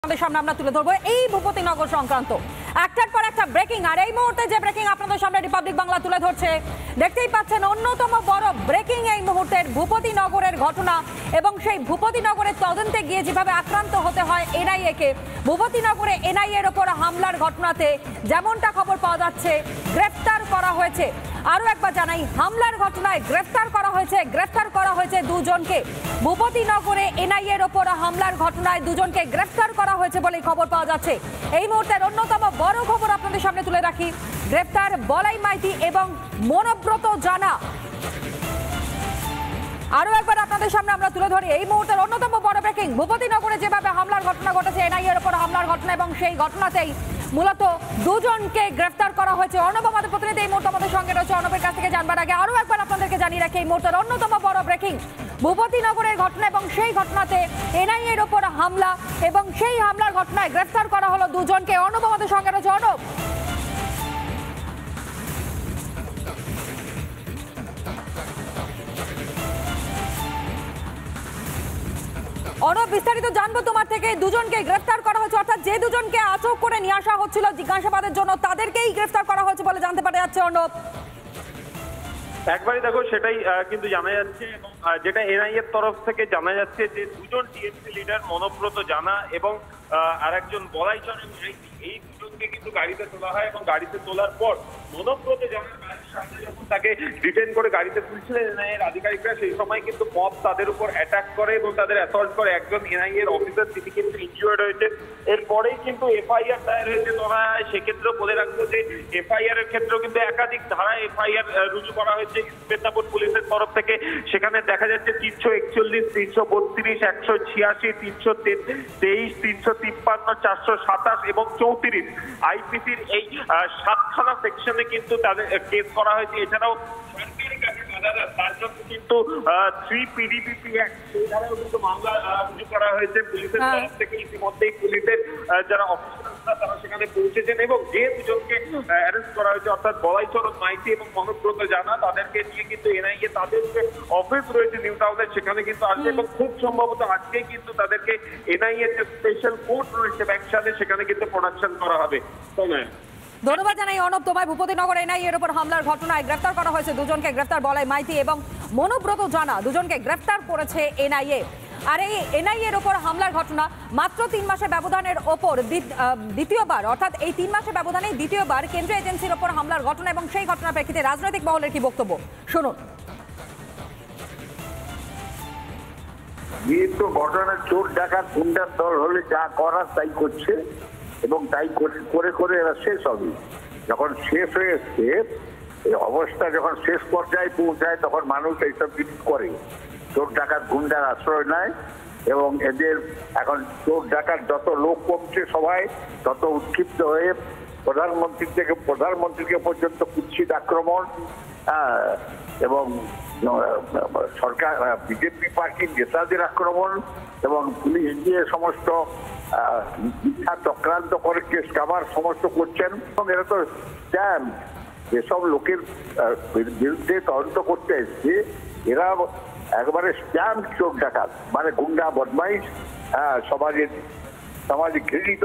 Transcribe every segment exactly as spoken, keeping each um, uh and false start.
আপনাদের সামনে আমরা তুলে ধরবো এই ভূপতিনগর সংক্রান্ত একটার পর একটা ব্রেকিং। আর এই মুহূর্তে যে ব্রেকিং আপনাদের সামনে রিপাবলিক বাংলা তুলে ধরছে, দেখতেই পাচ্ছেন অন্যতম বড় ব্রেকিং এই মুহূর্তের ভূপতিনগরের ঘটনা এবং সেই ভূপতিনগরের তদন্তে গিয়ে যেভাবে আক্রান্ত হতে হয় এনআইএ কে। ভূপতিনগরে এনআইএ এর ওপর হামলার ঘটনাতে যেমনটা খবর পাওয়া যাচ্ছে গ্রেফতার করা হয়েছে। আরো একবার জানাই, হামলার ঘটনায় গ্রেফতার করা হয়েছে গ্রেফতার করা হয়েছে দুজনকে। ভূপতিনগরে এনআইএ এর ওপর হামলার ঘটনায় দুজনকে গ্রেফতার করা হয়েছে বলে খবর পাওয়া যাচ্ছে। এই মুহূর্তের অন্যতম বড় খবর আপনাদের সামনে তুলে রাখি, গ্রেফতার বলাই মাইতি এবং মনোব্রত জানা। আরো একবার আপনাদের সামনে আমরা তুলে ধরি এই মুহূর্তের অন্যতম বড় ব্রেকিং। ভূপতিনগরে যেভাবে হামলার ঘটনা ঘটেছে এনআইএ এর উপর হামলার ঘটনা এবং সেই ঘটনাতেই মূলত দুজনকে গ্রেফতার করা হয়েছে। অর্ণব আমাদের প্রতিনিধি এই মুহূর্তে আমাদের সঙ্গে রয়েছে। অর্ণবের কাছ থেকে জানবার আগে আরো একবার আপনাদেরকে জানিয়ে রাখি এই মুহূর্তের অন্যতম বড় ব্রেকিং ভূপতিনগরের ঘটনা এবং সেই ঘটনাতে এনআইএ এর উপর হামলা এবং সেই হামলার ঘটনায় গ্রেফতার করা হলো দুজনকে। অর্ণব আমাদের সঙ্গে রয়েছে। অর্ণব, অর্ণব বিস্তারিত জানবো তোমার থেকে। দুজনকে গ্রেফতার করা হয়েছে, অর্থাৎ যে দুজনকে আটক করে নিয়ে আসা হচ্ছিল জিজ্ঞাসাবাদের জন্য তাদেরকেই গ্রেফতার করা হয়েছে বলে জানতে পারা যাচ্ছে। অর্ণব, একবারই দেখো সেটাই কিন্তু জানা যাচ্ছে এবং যেটা এনআইএ এর তরফ থেকে জানা যাচ্ছে যে দুজন টিএমসি লিডার মনোব্রত জানা এবং আরেকজন বলাইচরণ মাইতি, এই দুজনকে কিন্তু গাড়িতে তোলা হয় এবং গাড়িতে তোলার পর মনোব্রত জানার সামনে যখন তাকে ডিটেইন করে গাড়িতে তুলছিলেন এনআইএ এর আধিকারিকরা, সেই সময় কিন্তু মব তাদের উপর অ্যাটাক করে এবং তাদের অ্যাসল্ট করে। একজন এনআইএ এর অফিসার তিনি কিন্তু ইনজিওর্ড হয়েছে। এরপরেই কিন্তু এফআইআর দায়ের হয়েছে ধরা হয়। সেক্ষেত্রেও বলে রাখবো যে এফআইআর এর ক্ষেত্রেও কিন্তু একাধিক ধারায় এফআইআর রুজু করা হয়েছে মেদিনীপুর পুলিশের তরফ থেকে। সেখানে দেখা যাচ্ছে তিনশো একচল্লিশ তিনশো বত্রিশ একশো ছিয়াশি তিনশো তেইশ তিনশো তিপ্পান্ন চারশো সাতাশ এবং চৌত্রিশ আইপিসির এই সাতখানা সেকশনে কিন্তু তাদের কেস করা হয়েছে। এছাড়াও সরকারি কাজে বাধাদার তার জন্য কিন্তু থ্রি পিডিপিপি অ্যাক্ট সেই ধারাও কিন্তু মামলা রুজু করা হয়েছে পুলিশের তরফ থেকে। ইতিমধ্যেই পুলিশের যারা অফিসাররা তারা সেখানে পৌঁছেছেন এবং যে দুজনকে অ্যারেস্ট করা হয়েছে অর্থাৎ বলাইচরণ মাইতি এবং মনোব্রত জানা, তাদেরকে নিয়ে কিন্তু এনআইএ তাদের যে অফিস রয়েছে নিউ টাউনের সেখানে কিন্তু আসবে এবং খুব সম্ভবত আজকেই কিন্তু তাদেরকে এনআইএ যে স্পেশাল কোর্ট রয়েছে ব্যাংকশালে সেখানে কিন্তু প্রোডাকশন করা হবে। ধন্যবাদ জানাই অর্ণব তোমায়। ভূপতিনগর এনআইএ এর উপর হামলার ঘটনায় গ্রেফতার করা হয়েছে দুজনকে। গ্রেফতার বলাই মাইতি এবং মনোব্রত জানা, দুজনকে গ্রেফতার করেছে এনআইএ। আর এই এনআইএ এর উপর হামলার ঘটনা মাত্র তিন মাসের ব্যবধানের ওপর দ্বিতীয়বার, অর্থাৎ এই তিন মাসের ব্যবধানে দ্বিতীয়বার কেন্দ্রীয় এজেন্সির ওপর হামলার ঘটনা এবং সেই ঘটনার প্রেক্ষিতে রাজনৈতিক মহলের কি বক্তব্য শুনুন। যেহেতু ঘটনা চোর ডাকাত গুন্ডার দল হলে যা করার তাই করছে এবং তাই করে করে এরা শেষ হবে। যখন শেষ হয়ে এসছে, এই অবস্থা যখন শেষ পর্যায়ে পৌঁছায় তখন মানুষ এইসব জিনিস করে, চোর ডাকাত গুন্ডার আশ্রয় নেয় এবং এদের এখন চোর ডাকাত যত লোক কমছে সবাই তত উৎক্ষিপ্ত হয়ে প্রধানমন্ত্রী থেকে প্রধানমন্ত্রীকে পর্যন্ত কুৎসিত আক্রমণ এবং সরকার বিজেপি পার্টির নেতাদের আক্রমণ এবং পুলিশ দিয়ে সমস্ত মিথ্যা চক্রান্ত করে কেস কাভার সমস্ত করছেন এবং এরা তো স্ট্যাম্প যেসব লোকের বিরুদ্ধে তদন্ত করতে এসছে এরা একবারে স্ট্যাম্প চোর ডাকাত, মানে গুন্ডা বদমাইশ, হ্যাঁ সমাজের সমাজে ঘৃণিত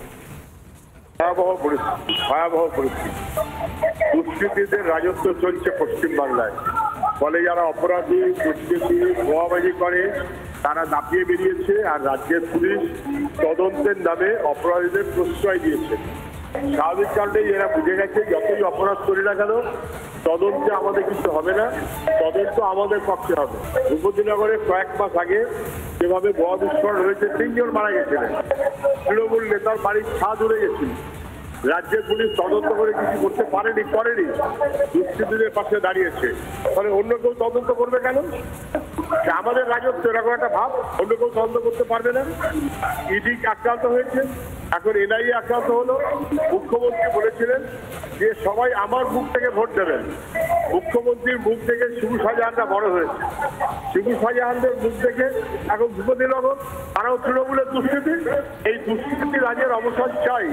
ভয়াবহ পরিস্থিতি ভয়াবহ পরিস্থিতি দুষ্কৃতীদের রাজত্ব চলছে পশ্চিমবাংলায়। ফলে যারা অপরাধী দুষ্কৃতী বোমাবাজি করে তারা দাপিয়ে বেরিয়েছে আর রাজ্যের পুলিশ তদন্তের নামে অপরাধীদের প্রশ্রয় দিয়েছে। স্বাভাবিক কারণেই এরা বুঝে গেছে যতই অপরাধ করি না কেন তদন্তে আমাদের কিছু হবে না, তদন্ত আমাদের পক্ষে হবে। ভূপতিনগরে কয়েক মাস আগে যেভাবে বোমা বিস্ফোরণ হয়েছে, তিনজন মারা গেছিলেন, তৃণমূল নেতার বাড়ির ছাদ উড়ে গেছিল, রাজ্যের পুলিশ তদন্ত করে কিছু করতে পারেনি করেনি দুষ্কৃতীদের পাশে দাঁড়িয়েছে। ফলে অন্য কেউ তদন্ত করবে কেন? আমাদের রাজত্ব এরকম একটা ভাব, অন্য কেউ তদন্ত করতে পারবে না। ইডি আক্রান্ত হয়েছে, এখন এনআইএ আক্রান্ত হলো। মুখ্যমন্ত্রী বলেছিলেন যে সবাই আমার মুখ থেকে ভোট দেবেন। মুখ্যমন্ত্রীর মুখ থেকে শিবু শাহজাহানরা বড় হয়েছে, শিবু শাহজাহানদের মুখ থেকে এখন ভূপতিনগর, তারাও তৃণমূলের দুষ্কৃতী। এই দুষ্কৃতী রাজ্যের অবসান চাই।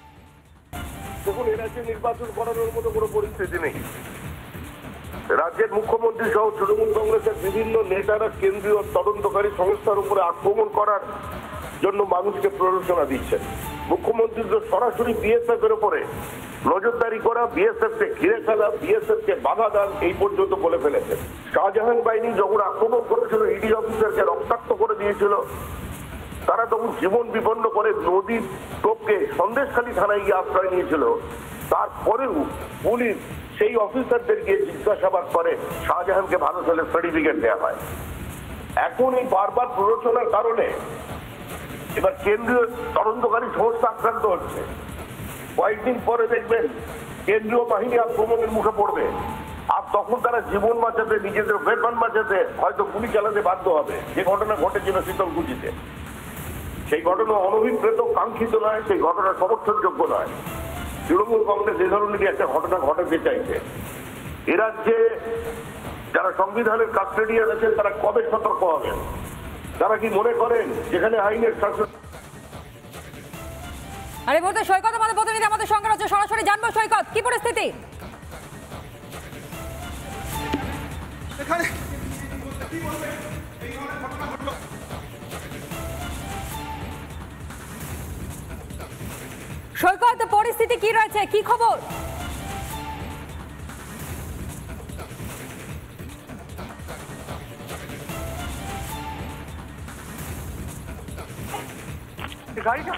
দেখুন, এ রাজ্যে নির্বাচন করানোর মতো কোনো পরিস্থিতি নেই। রাজ্যের মুখ্যমন্ত্রী সহ তৃণমূল কংগ্রেসের বিভিন্ন নেতারা কেন্দ্রীয় তদন্তকারী সংস্থার উপরে আক্রমণ করার জন্য মানুষকে প্ররোচনা দিচ্ছেন। মুখ্যমন্ত্রী তো সরাসরি বিএসএফ এর উপরে নজরদারি করা, বিএসএফ কে ঘিরে ফেলা, বিএসএফ কে বাধা দান এই পর্যন্ত বলে ফেলেছেন। শাহজাহান বাহিনী যখন আক্রমণ করেছিল, ইডি অফিসারকে রক্তাক্ত করে দিয়েছিল, তারা তখন জীবন বিপন্ন করে নদীর টোপকে সন্দেশখালী থানায় গিয়ে আশ্রয় নিয়েছিল। তারপরেও পুলিশ সেই অফিসারদের গিয়ে জিজ্ঞাসাবাদ করে, শাহজাহানকে ভালো হলে সার্টিফিকেট দেওয়া হয়। এখন এই বারবার প্ররোচনার কারণে এবার কেন্দ্রীয় তদন্তকারী সংস্থা আক্রান্ত হচ্ছে। কয়েকদিন পরে দেখবেন কেন্দ্রীয় বাহিনী আক্রমণের মুখে পড়বে, আর তখন তারা জীবন বাঁচাতে, নিজেদের বেতন বাঁচাতে হয়তো গুলি চালাতে বাধ্য হবে, যে ঘটনা ঘটেছিল শীতলকুচিতে। সেই ঘটনা অনভিপ্রেত, কাঙ্ক্ষিত নয়, সেই ঘটনা সমর্থনযোগ্য নয়। তৃণমূল কংগ্রেস এ ধরনের একটা ঘটনা ঘটাতে চাইছে। এ রাজ্যে যারা সংবিধানের কাস্টোডিয়ান আছেন তারা কবে সতর্ক হবেন? তারা কি মনে করেন যেখানে আইনের শাসন? আরে বলতে সৈকত আমাদের প্রতিনিধি আমাদের সঙ্গে রয়েছে, সরাসরি জানবো সৈকত কি পরিস্থিতি? এখানে সৈকত পরিস্থিতি কি রয়েছে, কি খবর? গাড়িটা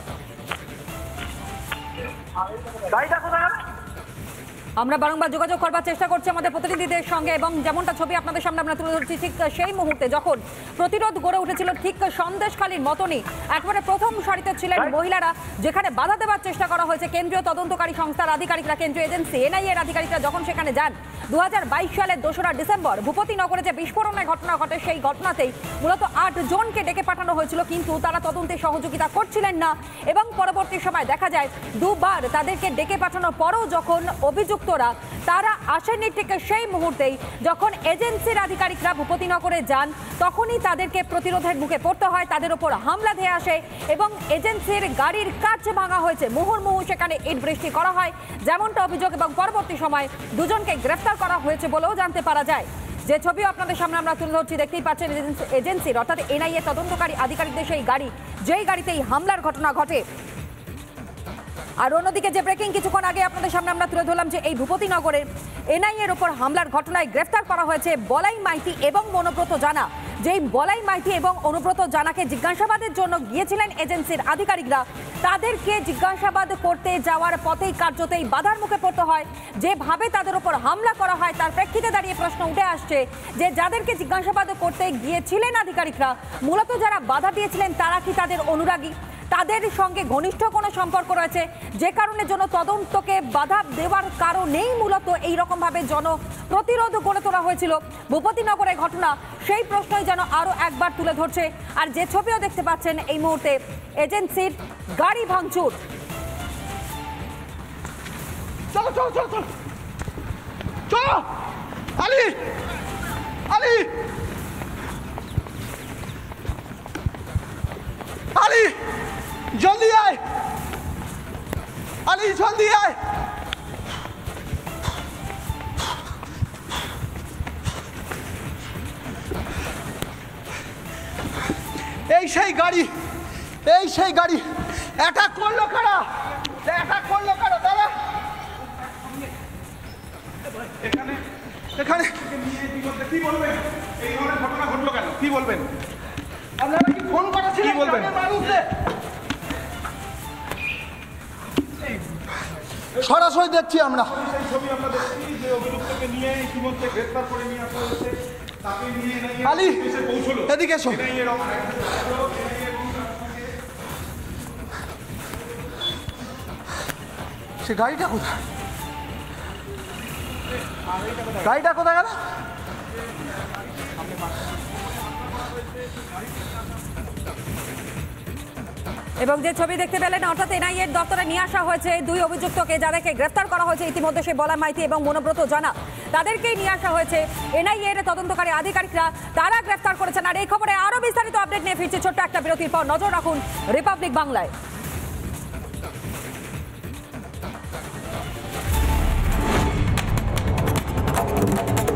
গাড়িটা কোথায় গেল? আমরা বারংবার যোগাযোগ করবার চেষ্টা করছি আমাদের প্রতিনিধিদের সঙ্গে, এবং যেমনটা ছবি আপনাদের সামনে আমরা তুলে ধরছি, ঠিক সেই মুহূর্তে যখন প্রতিরোধ গড়ে উঠেছিল ঠিক সন্দেশখালীর মতনই একেবারে প্রথম সারিতে ছিলেন মহিলারা, যেখানে বাধা দেওয়ার চেষ্টা করা হয়েছে। কেন্দ্রীয় তদন্তকারী সংস্থার আধিকারিকরা, কেন্দ্রীয় এজেন্সি এনআইএ এর আধিকারিকরা যখন সেখানে যান দু হাজার বাইশ সালের দোসরা ডিসেম্বর ভূপতিনগরে যে বিস্ফোরণের ঘটনা ঘটে, সেই ঘটনাতেই মূলত আট জনকে ডেকে পাঠানো হয়েছিল, কিন্তু তারা তদন্তে সহযোগিতা করছিলেন না। এবং পরবর্তী সময় দেখা যায় দুবার তাদেরকে ডেকে পাঠানোর পরও যখন অভিযুক্তরা তারা আসেননি, ঠিক সেই মুহূর্তেই যখন এজেন্সির আধিকারিকরা ভূপতিনগরে যান তখনই তাদেরকে প্রতিরোধের মুখে পড়তে হয়, তাদের উপর হামলা ধেয়ে আসে এবং এজেন্সির গাড়ির কাঁচ ভাঙা হয়েছে, মুহুর্মুহু সেখানে ইট বৃষ্টি করা হয় যেমনটা অভিযোগ, এবং পরবর্তী সময় দুজনকে গ্রেফতার করা হয়েছে বলেও জানতে পারা যায়। যে ছবি আপনাদের সামনে আমরা তুলে ধরছি, দেখতেই পাচ্ছেন এজেন্সির অর্থাৎ এনআইএ তদন্তকারী আধিকারিকদের সেই গাড়ি, যেই গাড়িতে এই হামলার ঘটনা ঘটে। আর অন্যদিকে যে ব্রেকিং কিছুক্ষণ আগে আপনাদের সামনে আমরা তুলে ধরলাম যে এই ভূপতিনগরের এনআইএর উপর হামলার ঘটনায় গ্রেফতার করা হয়েছে বলাই মাইতি এবং অনুব্রত জানা। যেই বলাই মাইতি এবং অনুব্রত জানাকে জিজ্ঞাসাবাদের জন্য গিয়েছিলেন এজেন্সির আধিকারিকরা, তাদেরকে জিজ্ঞাসাবাদ করতে যাওয়ার পথেই কার্যতেই বাধার মুখে পড়তে হয়। যেভাবে তাদের উপর হামলা করা হয় তার প্রেক্ষিতে দাঁড়িয়ে প্রশ্ন উঠে আসছে যে যাদেরকে জিজ্ঞাসাবাদ করতে গিয়েছিলেন আধিকারিকরা, মূলত যারা বাধা দিয়েছিলেন তারা কি তাদের অনুরাগী, তাদের সঙ্গে ঘনিষ্ঠ কোনো সম্পর্ক রয়েছে, যে কারণে জন্য তদন্তকে বাধা দেওয়ার কারণেই মূলত এই রকম ভাবে জন প্রতিরোধ গড়ে তোলা হয়েছিল। ভূপতিনগরের ঘটনা সেই প্রশ্নই যেন আরো একবার তুলে ধরছে। আর যে ছবিও দেখতে পাচ্ছেন এই মুহূর্তে এজেন্সির গাড়ি ভাঙচুর। চলো চলো চলো চলো চলো আলি আলি আলি জলদি আয় আলি, জলদি আয়। এই সেই গাড়ি, এই সেই গাড়ি। অ্যাটাক করলো কারা? অ্যাটাক করলো কারা দাদা? এখানে এখানে কি বলবেন? এই ধরনের ঘটনা ঘটলো কেন? কি বলবেন? আপনারা কি ফোন করেছিলেন? কি বলবেন? সরাসরি দেখছি আমরা। ছবি আমরা দেখছি যে অভিযুক্তকে নিয়ে ইতিমধ্যে গ্রেফতার করে নিয়ে আসা হয়েছে। তাকে নিয়ে আলি পৌঁছলো, এদিকে এসো। সে গাড়িটা কোথায়? গাড়িটা কোথায় গেল? এবং যে ছবি দেখতে পেলেন অর্থাৎ এনআইএর দপ্তরে নিয়ে আসা হয়েছে দুই অভিযুক্তকে, যাদেরকে গ্রেফতার করা হয়েছে ইতিমধ্যে, সে বলাই মাইতি এবং অনুব্রত জানা, তাদেরকেই নিয়ে আসা হয়েছে এনআইএর তদন্তকারী আধিকারিকরা, তারা গ্রেফতার করেছেন। আর এই খবরে আরো বিস্তারিত আপডেট নিয়ে ফিরছে ছোট্ট একটা বিরতির পর। নজর রাখুন রিপাবলিক বাংলায়।